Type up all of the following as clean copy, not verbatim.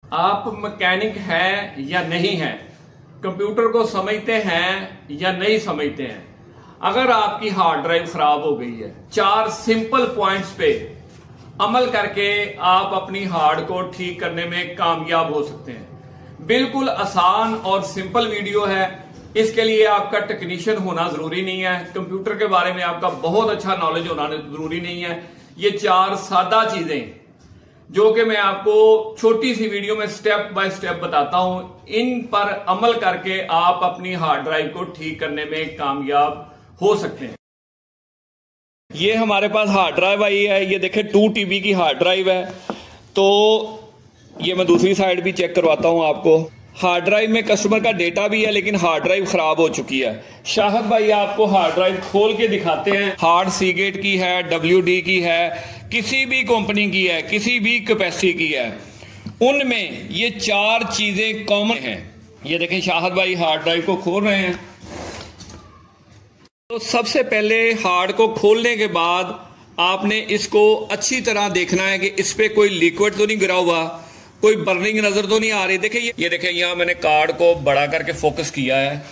आप मैकेनिक हैं या नहीं हैं, कंप्यूटर को समझते हैं या नहीं समझते हैं। अगर आपकी हार्ड ड्राइव खराब हो गई है, 4 सिंपल पॉइंट्स पे अमल करके आप अपनी हार्ड को ठीक करने में कामयाब हो सकते हैं। बिल्कुल आसान और सिंपल वीडियो है। इसके लिए आपका टेक्नीशियन होना जरूरी नहीं है, कंप्यूटर के बारे में आपका बहुत अच्छा नॉलेज होना जरूरी नहीं है। ये 4 सादा चीजें जो कि मैं आपको छोटी सी वीडियो में स्टेप बाय स्टेप बताता हूं, इन पर अमल करके आप अपनी हार्ड ड्राइव को ठीक करने में कामयाब हो सकते हैं। ये हमारे पास हार्ड ड्राइव आई है, ये देखें 2 TB की हार्ड ड्राइव है। तो ये मैं दूसरी साइड भी चेक करवाता हूं आपको। हार्ड ड्राइव में कस्टमर का डेटा भी है, लेकिन हार्ड ड्राइव खराब हो चुकी है। शाहद भाई आपको हार्ड ड्राइव खोल के दिखाते हैं। हार्ड सीगेट की है, WD की है, किसी भी कंपनी की है, किसी भी कैपेसिटी की है, उनमें ये 4 चीजें कॉमन हैं। ये देखें शाहद भाई हार्ड ड्राइव को खोल रहे हैं। तो सबसे पहले हार्ड को खोलने के बाद आपने इसको अच्छी तरह देखना है कि इस पे कोई लिक्विड तो नहीं गिरा हुआ, कोई बर्निंग नजर तो नहीं आ रही। देखिए ये देखें, यहां मैंने कार्ड को बड़ा करके फोकस किया है।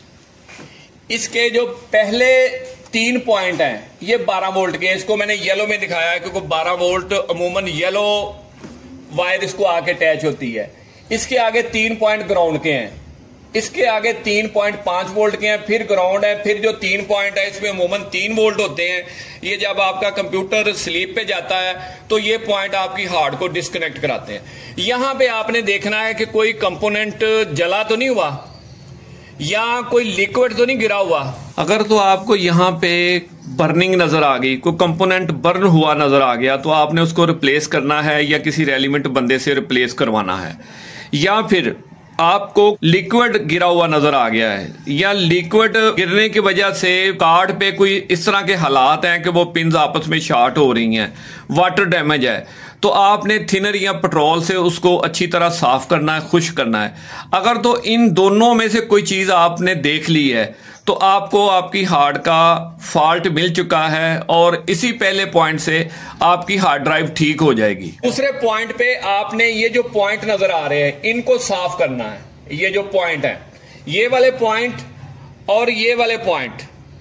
इसके जो पहले 3 पॉइंट हैं ये 12 वोल्ट के, इसको मैंने येलो में दिखाया है क्योंकि 12 वोल्ट अमूमन येलो वायर इसको आके अटैच होती है। इसके आगे 3 पॉइंट ग्राउंड के हैं, इसके आगे 3.5 वोल्ट के हैं, फिर ग्राउंड है, फिर जो 3 पॉइंट है इसमें अमूमन 3 वोल्ट होते हैं। ये जब आपका कंप्यूटर स्लीप पे जाता है तो ये पॉइंट आपकी हार्ड को डिस्कनेक्ट कराते हैं। यहां पे आपने देखना है कि कोई कंपोनेंट जला तो नहीं हुआ या कोई लिक्विड तो नहीं गिरा हुआ। अगर तो आपको यहां पे बर्निंग नजर आ गई, कोई कंपोनेंट बर्न हुआ नजर आ गया, तो आपने उसको रिप्लेस करना है या किसी रेलिवेंट बंदे से रिप्लेस करवाना है। या फिर आपको लिक्विड गिरा हुआ नजर आ गया है या लिक्विड गिरने की वजह से कार्ड पे कोई इस तरह के हालात हैं कि वो पिन्स आपस में शॉर्ट हो रही हैं, वाटर डैमेज है, तो आपने थिनर या पेट्रोल से उसको अच्छी तरह साफ करना है, खुश्क करना है। अगर तो इन दोनों में से कोई चीज आपने देख ली है तो आपको आपकी हार्ड का फॉल्ट मिल चुका है और इसी पहले पॉइंट से आपकी हार्ड ड्राइव ठीक हो जाएगी। दूसरे पॉइंट पे आपने ये जो पॉइंट नजर आ रहे हैं इनको साफ करना है। ये जो पॉइंट है, ये वाले पॉइंट और ये वाले पॉइंट,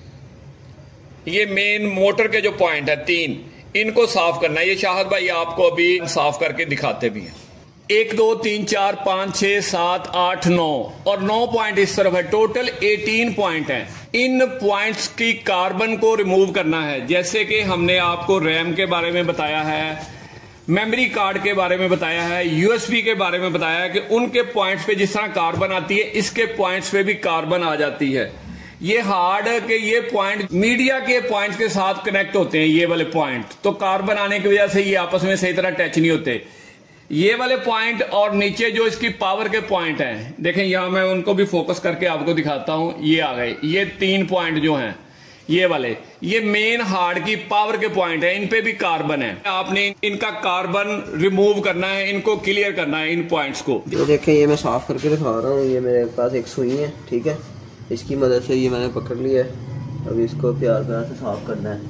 ये मेन मोटर के जो पॉइंट है 3, इनको साफ करना है। ये शाहद भाई आपको अभी साफ करके दिखाते भी हैं। 1 2 3 4 5 6 7 8 9 और 9 पॉइंट इस तरफ है। टोटल 18 पॉइंट हैं। इन पॉइंट्स की कार्बन को रिमूव करना है। जैसे कि हमने आपको रैम के बारे में बताया है, मेमोरी कार्ड के बारे में बताया है, USB के बारे में बताया है कि उनके पॉइंट्स पे जिस तरह कार्बन आती है इसके पॉइंट्स पे भी कार्बन आ जाती है। ये हार्ड के ये पॉइंट मीडिया के पॉइंट्स के साथ कनेक्ट होते हैं, ये वाले पॉइंट, तो कार्बन आने की वजह से ये आपस में सही तरह टच नहीं होते। ये वाले पॉइंट और नीचे जो इसकी पावर के पॉइंट हैं, देखें यहां मैं उनको भी फोकस करके आपको दिखाता हूं। ये आ गए, ये 3 पॉइंट जो हैं ये वाले, ये मेन हार्ड की पावर के पॉइंट है, इन पे भी कार्बन है। आपने इनका कार्बन रिमूव करना है, इनको क्लियर करना है इन पॉइंट्स को। ये देखें, ये मैं साफ करके दिखा रहा हूँ। ये मेरे पास एक सुई है, ठीक है, इसकी मदद से ये मैंने पकड़ लिया है। अभी इसको प्यार प्यार से साफ करना है।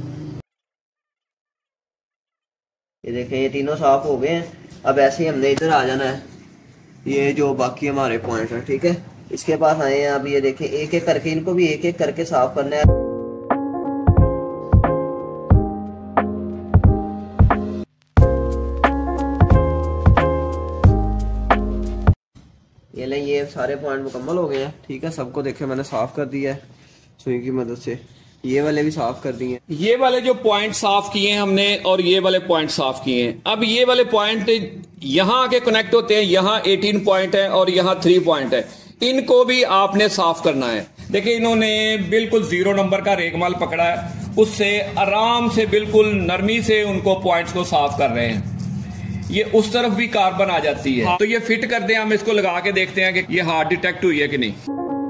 ये देखें, ये तीनों साफ हो गए हैं। अब ऐसे ही हमने इधर आ जाना है, ये जो बाकी हमारे पॉइंट हैं, ठीक है, इसके पास आए हैं। अब ये देखें, एक एक करके इनको भी एक एक करके साफ करना है। ये ले, ये सारे पॉइंट मुकम्मल हो गए हैं, ठीक है। सबको देखे मैंने साफ कर दिया है सुई की मदद से। ये वाले भी साफ कर दिए। ये वाले जो पॉइंट साफ किए हैं हमने और ये वाले पॉइंट साफ किए हैं। अब ये वाले पॉइंट यहां आके कनेक्ट होते हैं, यहां 18 पॉइंट है और यहां 3 पॉइंट है, इनको भी आपने साफ करना है। देखिए इन्होंने बिल्कुल 0 नंबर का रेगमाल पकड़ा है, उससे आराम से बिल्कुल नरमी से उनको पॉइंट्स को साफ कर रहे हैं। ये उस तरफ भी कार्बन आ जाती है, तो ये फिट कर दें, हम इसको लगा के देखते हैं कि ये हार्ड डिटेक्ट हुई है कि नहीं।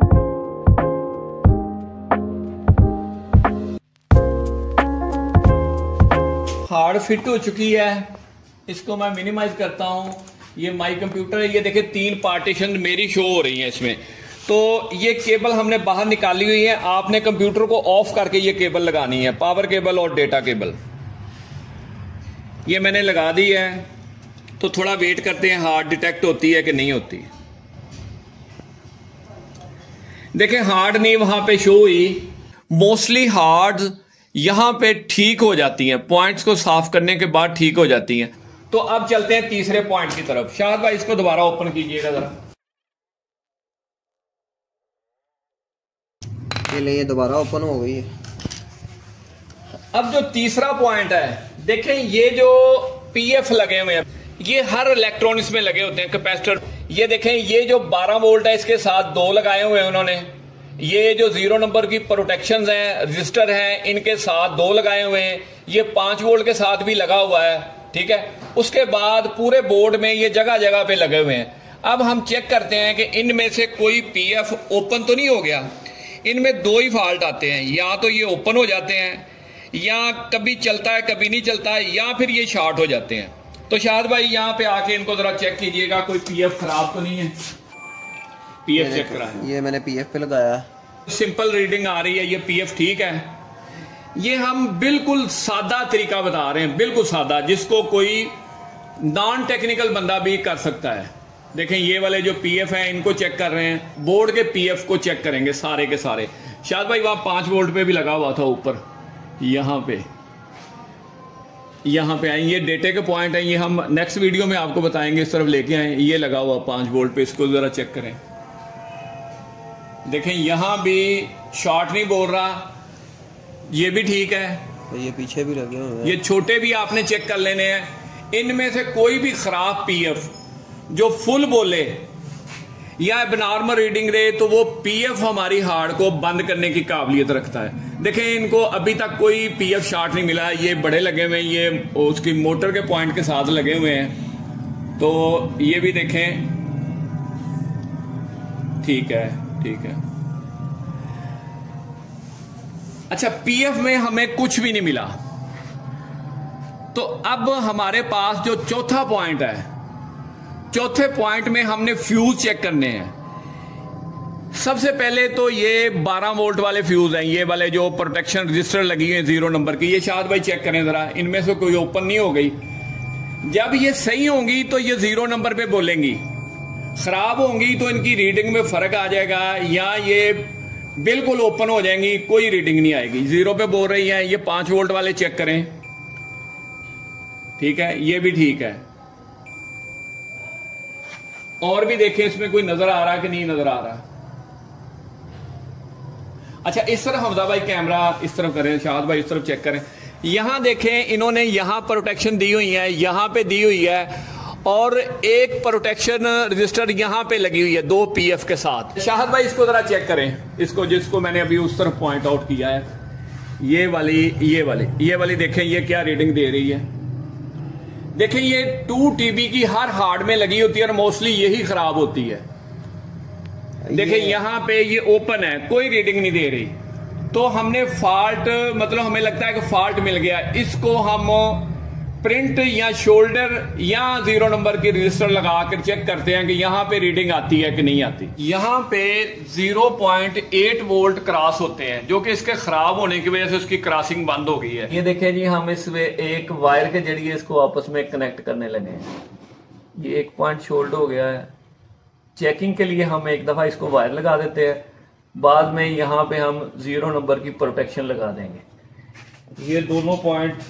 हार्ड फिट हो चुकी है, इसको मैं मिनिमाइज करता हूं। ये माई कंप्यूटर है, ये देखिए 3 पार्टीशन मेरी शो हो रही हैं इसमें। तो ये केबल हमने बाहर निकाली हुई है, आपने कंप्यूटर को ऑफ करके ये केबल लगानी है, पावर केबल और डेटा केबल। ये मैंने लगा दी है, तो थोड़ा वेट करते हैं हार्ड डिटेक्ट होती है कि नहीं होती। देखें हार्ड नहीं वहां पे शो हुई, मोस्टली हार्ड यहां पे ठीक हो जाती हैं, पॉइंट्स को साफ करने के बाद ठीक हो जाती हैं। तो अब चलते हैं तीसरे पॉइंट की तरफ। शाहद भाई इसको दोबारा ओपन कीजिएगा जरा। ये दोबारा ओपन हो गई है। अब जो तीसरा पॉइंट है, देखें ये जो पीएफ लगे हुए हैं ये हर इलेक्ट्रॉनिक्स में लगे होते हैं, कैपेसिटर। ये देखें ये जो 12 वोल्ट है इसके साथ 2 लगाए हुए हैं उन्होंने। ये जो 0 नंबर की प्रोटेक्शंस हैं, रजिस्टर हैं, इनके साथ 2 लगाए हुए हैं। ये 5 वोल्ट के साथ भी लगा हुआ है, ठीक है। उसके बाद पूरे बोर्ड में ये जगह जगह पे लगे हुए हैं। अब हम चेक करते हैं कि इनमें से कोई पीएफ ओपन तो नहीं हो गया। इनमें 2 ही फॉल्ट आते हैं, या तो ये ओपन हो जाते हैं, या कभी चलता है कभी नहीं चलता है, या फिर ये शॉर्ट हो जाते हैं। तो शाहद भाई यहाँ पे आके इनको जरा चेक कीजिएगा कोई पीएफ खराब तो नहीं है। पीएफ चेक करा है, ये मैंने पीएफ पे लगाया, सिंपल रीडिंग आ रही है, ये पीएफ ठीक है। ये हम बिल्कुल सादा तरीका बता रहे हैं, बिल्कुल सादा, जिसको कोई नॉन टेक्निकल बंदा भी कर सकता है। देखें ये वाले जो पीएफ हैं इनको चेक कर रहे हैं, बोर्ड के पीएफ को चेक करेंगे सारे के सारे। शायद भाई वहां 5 वोल्ट पे भी लगा हुआ था ऊपर, यहाँ पे आए, ये डेटे के पॉइंट है, ये हम नेक्स्ट वीडियो में आपको बताएंगे, इस तरफ लेके आए। ये लगा हुआ 5 वोल्ट पे, इसको जरा चेक करें। देखें यहां भी शॉर्ट नहीं बोल रहा, ये भी ठीक है, तो ये पीछे भी लगे हुए हैं। ये छोटे भी आपने चेक कर लेने हैं। इनमें से कोई भी खराब पीएफ जो फुल बोले या एबनॉर्मल रीडिंग दे तो वो पीएफ हमारी हार्ड को बंद करने की काबिलियत रखता है। देखें इनको अभी तक कोई पीएफ शॉर्ट नहीं मिला, ये बड़े लगे हुए हैं, ये उसकी मोटर के पॉइंट के साथ लगे हुए हैं। तो ये भी देखें ठीक है, ठीक है। अच्छा पीएफ में हमें कुछ भी नहीं मिला, तो अब हमारे पास जो चौथा पॉइंट है, चौथे पॉइंट में हमने फ्यूज चेक करने हैं। सबसे पहले तो ये 12 वोल्ट वाले फ्यूज हैं, ये वाले जो प्रोटेक्शन रजिस्टर लगी है 0 नंबर की। ये शायद भाई चेक करें जरा, इनमें से कोई ओपन नहीं हो गई। जब ये सही होंगी तो ये 0 नंबर पे बोलेंगी, खराब होंगी तो इनकी रीडिंग में फर्क आ जाएगा, या ये बिल्कुल ओपन हो जाएंगी, कोई रीडिंग नहीं आएगी। 0 पे बोल रही है। ये 5 वोल्ट वाले चेक करें, ठीक है, ये भी ठीक है। और भी देखें इसमें कोई नजर आ रहा है कि नहीं नजर आ रहा। अच्छा इस तरफ हमजा भाई कैमरा इस तरफ करें, शाहद भाई इस तरफ चेक करें। यहां देखें इन्होंने यहां प्रोटेक्शन दी हुई है, यहां पे दी हुई है, और एक प्रोटेक्शन रजिस्टर यहां पे लगी हुई है 2 पीएफ के साथ। शाहद भाई इसको जरा चेक करें, इसको जिसको मैंने अभी उस तरफ पॉइंट आउट किया है, ये वाली देखें ये क्या रीडिंग दे रही है। देखें ये 2 TB की हर हार्ड में लगी होती है और मोस्टली यही खराब होती है। देखें यहां पे ये ओपन है, कोई रीडिंग नहीं दे रही, तो हमने फॉल्ट, मतलब हमें लगता है कि फॉल्ट मिल गया। इसको हम प्रिंट या शोल्डर या 0 नंबर की रजिस्टर लगा कर चेक करते हैं कि यहां पे रीडिंग आती है कि नहीं आती। यहां पे 0.8 वोल्ट क्रॉस होते हैं, जो कि इसके खराब होने की वजह से उसकी क्रॉसिंग बंद हो गई है। ये देखें जी, हम इसमें एक वायर के जरिए इसको आपस में कनेक्ट करने लगे। ये 1 पॉइंट शोल्ड हो गया है। चेकिंग के लिए हम एक दफा इसको वायर लगा देते हैं, बाद में यहाँ पे हम 0 नंबर की प्रोटेक्शन लगा देंगे। ये दोनों पॉइंट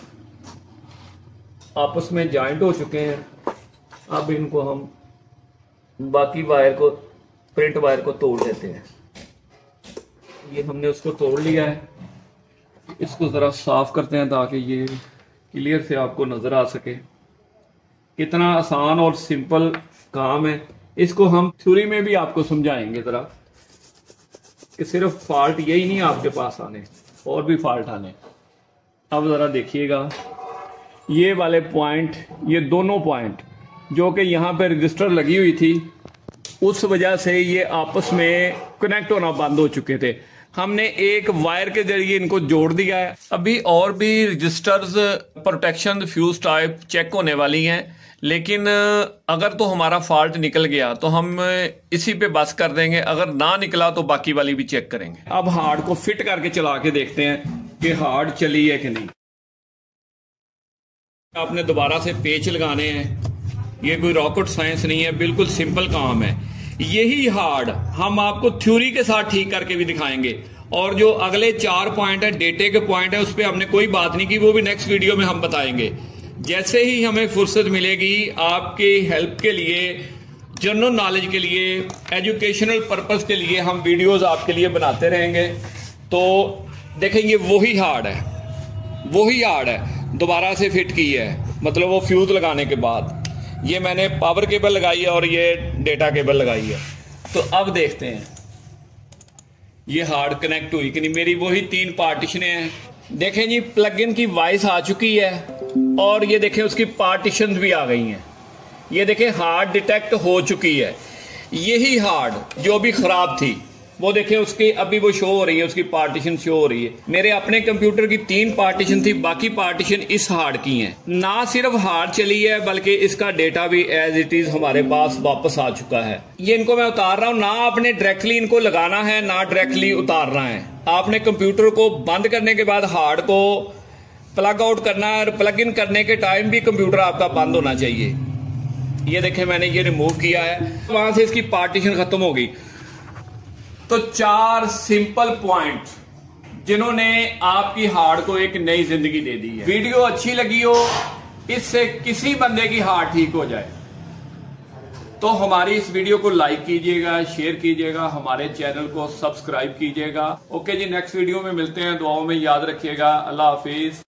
आपस में जॉइंट हो चुके हैं। अब इनको हम बाकी वायर को, प्रिंट वायर को तोड़ देते हैं। ये हमने उसको तोड़ लिया है, इसको जरा साफ करते हैं ताकि ये क्लियर से आपको नजर आ सके। कितना आसान और सिंपल काम है। इसको हम थ्योरी में भी आपको समझाएंगे जरा, कि सिर्फ फॉल्ट यही नहीं आपके पास आने, और भी फॉल्ट आने। अब जरा देखिएगा, ये वाले पॉइंट, ये दोनों पॉइंट जो कि यहाँ पे रजिस्टर लगी हुई थी, उस वजह से ये आपस में कनेक्ट होना बंद हो चुके थे। हमने एक वायर के जरिए इनको जोड़ दिया है। अभी और भी registers, protection, fuse type check होने वाली हैं, लेकिन अगर तो हमारा फॉल्ट निकल गया तो हम इसी पे बस कर देंगे, अगर ना निकला तो बाकी वाली भी चेक करेंगे। अब हार्ड को फिट करके चला के देखते हैं कि हार्ड चली है कि नहीं। आपने दोबारा से पेच लगाने हैं, ये कोई रॉकेट साइंस नहीं है, बिल्कुल सिंपल काम है। यही हार्ड हम आपको थ्योरी के साथ ठीक करके भी दिखाएंगे, और जो अगले 4 पॉइंट है, डेटे के पॉइंट है, उस पर हमने कोई बात नहीं की, वो भी नेक्स्ट वीडियो में हम बताएंगे। जैसे ही हमें फुर्सत मिलेगी आपके हेल्प के लिए, जनरल नॉलेज के लिए, एजुकेशनल पर्पस के लिए हम वीडियोस आपके लिए बनाते रहेंगे। तो देखेंगे वही हार्ड है, दोबारा से फिट की है, मतलब वो फ्यूज लगाने के बाद। ये मैंने पावर केबल लगाई है और ये डेटा केबल लगाई है। तो अब देखते हैं ये हार्ड कनेक्ट हुई कि नहीं। मेरी वही 3 पार्टीशनें हैं। देखें जी, प्लग इन की वॉइस आ चुकी है और ये देखें उसकी पार्टीशन भी आ गई हैं। ये देखें हार्ड डिटेक्ट हो चुकी है। यही हार्ड जो भी खराब थी वो देखें उसकी अभी वो शो हो रही है, उसकी पार्टीशन शो हो रही है। मेरे अपने कंप्यूटर की 3 पार्टीशन थी, बाकी पार्टीशन इस हार्ड की हैं। ना सिर्फ हार्ड चली है बल्कि इसका डेटा भी एज इट इज हमारे पास वापस आ चुका है। ये इनको मैं उतार रहा हूं, ना आपने डायरेक्टली इनको लगाना है ना डायरेक्टली उतारना है। आपने कंप्यूटर को बंद करने के बाद हार्ड को प्लग आउट करना है, और प्लग इन करने के टाइम भी कंप्यूटर आपका बंद होना चाहिए। ये देखें मैंने ये रिमूव किया है, वहां से इसकी पार्टीशन खत्म हो गई। तो 4 सिंपल पॉइंट जिन्होंने आपकी हार्ड को एक नई जिंदगी दे दी है। वीडियो अच्छी लगी हो, इससे किसी बंदे की हार्ड ठीक हो जाए तो हमारी इस वीडियो को लाइक कीजिएगा, शेयर कीजिएगा, हमारे चैनल को सब्सक्राइब कीजिएगा। ओके जी, नेक्स्ट वीडियो में मिलते हैं। दुआओं में याद रखिएगा। अल्लाह हाफिज।